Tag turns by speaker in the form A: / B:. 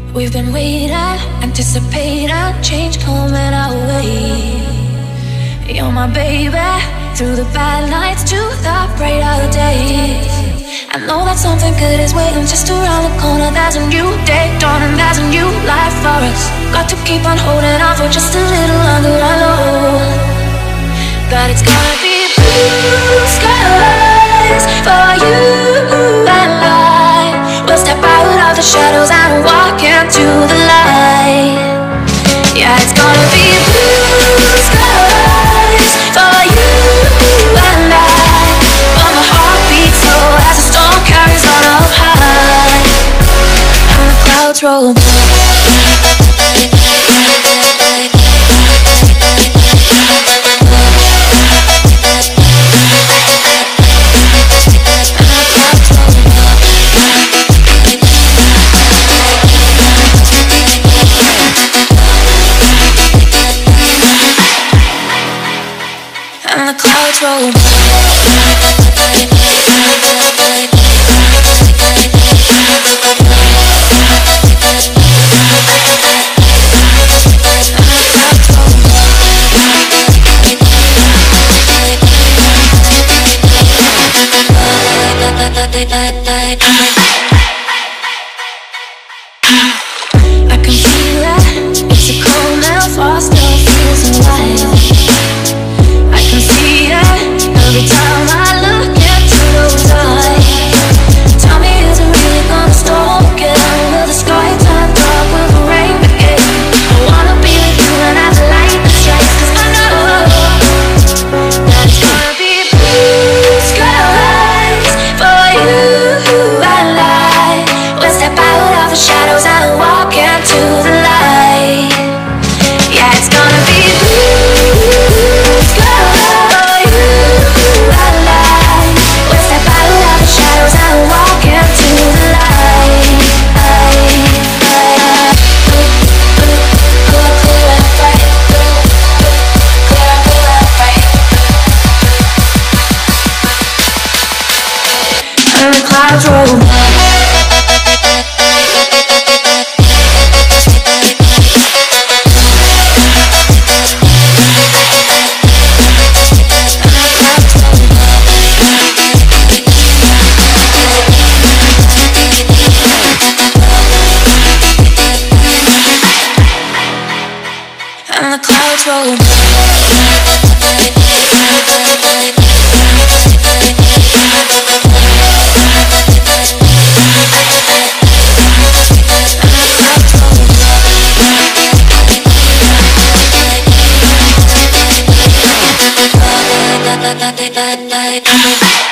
A: We've been waiting, anticipating change coming our way. You're my baby, through the bad nights to the brighter days. I know that something good is waiting just around the corner. There's a new day dawning, there's a new life for us. Got to keep on holding on for just a little longer. I know that it's gonna be blue skies for you and I. We'll step out of the shadows and walk into the light. Yeah, it's gonna be blue skies for you and I. But my heart beats slow as the storm carries on up high, and the clouds roll by. And the clouds roll by. I can feel it, it's a cold now, frost still feels alive. I can see it every time I look into those eyes. Tell me, is it really gonna storm again? Will the sky turn dark? Will the rain begin? I wanna be with you and have the light that shines, 'cause I know that it's gonna be blue skies for you and I. We'll step out of the shadows and walk into the light. Yeah, it's gonna be blue skies for you and I. We'll step out of the shadows and walk into the light. Clear and bright, clear and bright. And the clouds roll by. And the clouds roll by. Night.